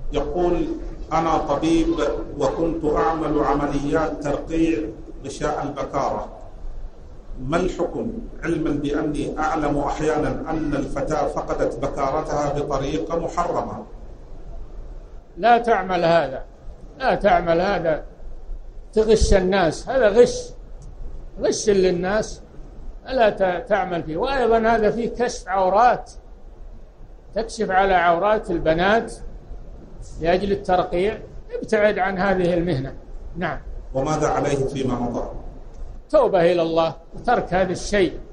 يقول: أنا طبيب وكنت أعمل عمليات ترقيع غشاء البكارة، ما الحكم علما بأني أعلم أحيانا أن الفتاة فقدت بكارتها بطريقة محرمة؟ لا تعمل هذا، لا تعمل هذا، تغش الناس، هذا غش للناس، لا تعمل فيه. وأيضا هذا فيه كشف عورات، تكشف على عورات البنات لأجل الترقيع، ابتعد عن هذه المهنة. نعم. وماذا عليه فيما مضى؟ توبة إلى الله وترك هذا الشيء.